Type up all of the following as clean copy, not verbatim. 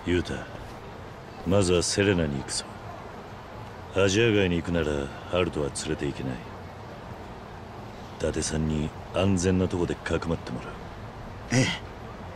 ユータ、まずはセレナに行くぞ。アジア外に行くならハルトは連れて行けない。伊達さんに安全なとこでかくまってもらう。 ええ。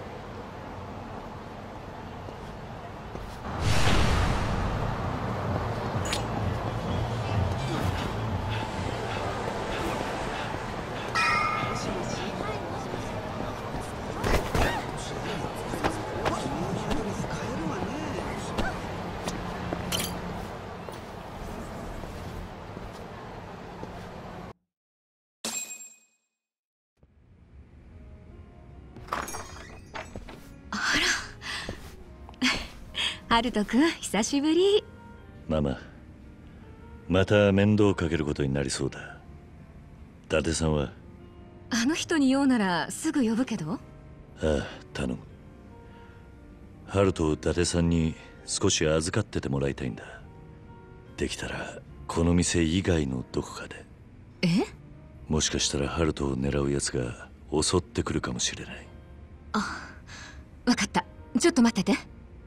ハルト君、久しぶり。 ママ、また面倒かけることになりそうだ。伊達さんは？ あの人に用ならすぐ呼ぶけど。 ああ、頼む。ハルトを伊達さんに少し預かっててもらいたいんだ。できたらこの店以外のどこかで。 え？ もしかしたらハルトを狙う奴が襲ってくるかもしれない。 あ、わかった。ちょっと待ってて。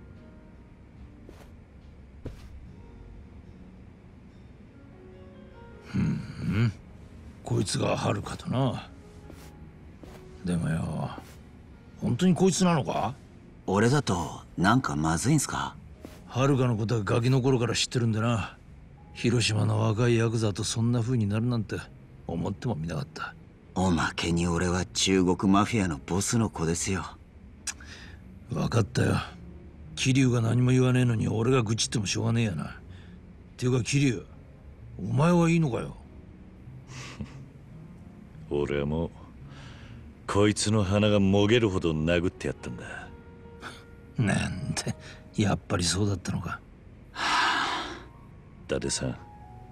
こいつがハルかとな。でもよ、本当にこいつなのか？ 俺だとなんかまずいんすか？ ハルカのことはガキの頃から知ってるんでな。広島の若いヤクザとそんな風になるなんて思ってもみなかった。 おまけに俺は中国マフィアのボスの子ですよ。 分かったよ。桐生が何も言わねえのに俺が愚痴ってもしょうがねえやな。ていうか桐生、お前はいいのかよ。 俺はもうこいつの鼻がもげるほど殴ってやったんだ。 なんて、やっぱりそうだったのか。 伊達さん、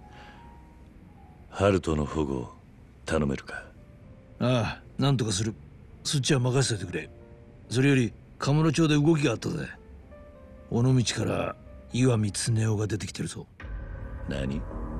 ハルトの保護頼めるか？ ああ、なんとかする。そっちは任せておいてくれ。それよりカムロ町で動きがあったぜ。尾道から岩見恒夫が出てきてるぞ。 何？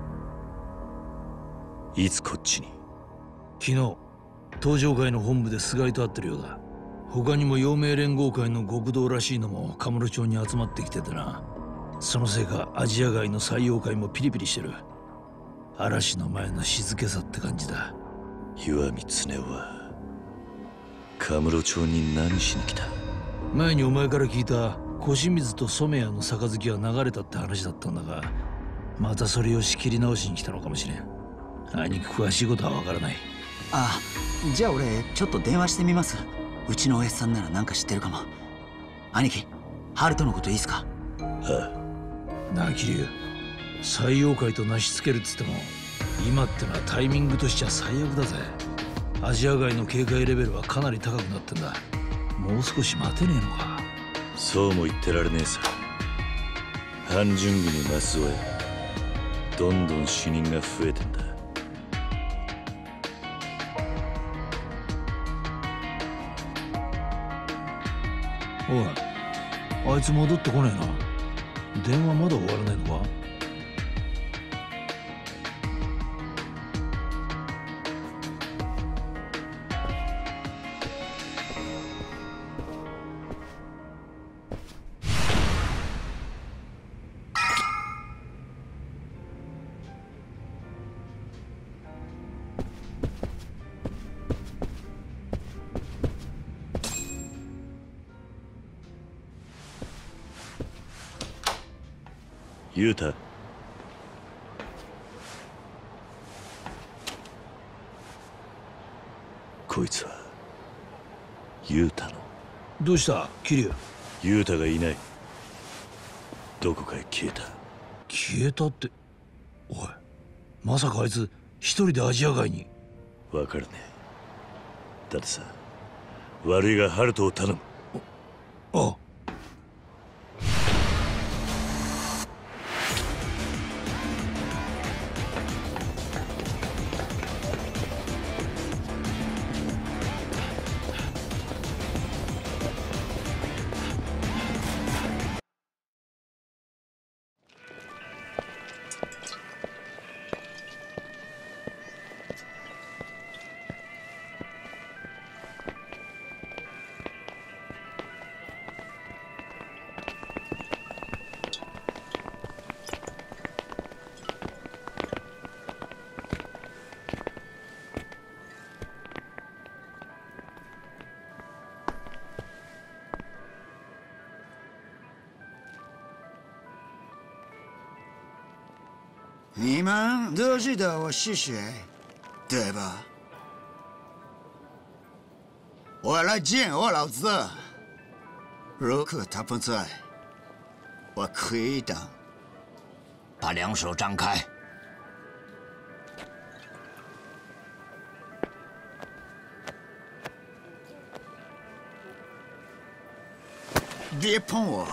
いつこっちに？ 昨日東上会の本部で菅井と会ってるようだ。他にも陽明連合会の極道らしいのもカムロ町に集まってきててな。そのせいかアジア街の採用会もピリピリしてる。嵐の前の静けさって感じだ。 岩見恒夫はカムロ町に何しに来た？ 前にお前から聞いた小清水と染谷の杯は流れたって話だったんだが、またそれを仕切り直しに来たのかもしれん。あいにく詳しいことはわからない。 ああ、じゃあ俺ちょっと電話してみます。うちのおやっさんならなんか知ってるかも。兄貴、ハルトのこといいっすか？ ああ。 なあ桐生、採用会となしつけるっつっても今ってのはタイミングとしちゃ最悪だぜ。アジア街の警戒レベルはかなり高くなってんだ。もう少し待てねえのか？ そうも言ってられねえさ。半準備に増すぞや。どんどん死人が増えてんだ。 おい、あいつ戻ってこねえな。電話まだ終わらねえのか？ ユータ、こいつはユータの。 どうした桐生？ ユータがいない。どこかへ消えた。 消えたって。おい、まさかあいつ一人でアジア街に？ わかるね。だってさ、悪いがハルトを頼む。 ああ。 你们都知道我是谁，对吧？我来见我老子。如果他不在，我可以当。 把两手张开。 别碰我！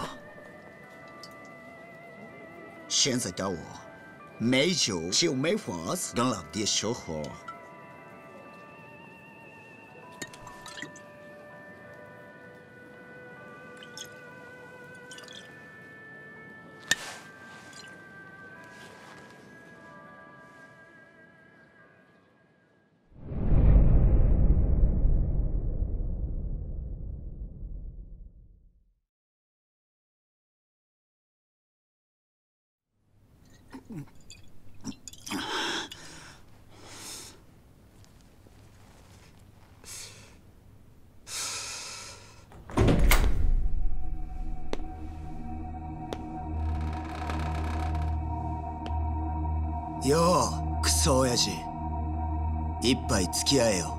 现在到我，没酒就没法子跟老爹说话。ようクソ親父、一杯付き合えよ。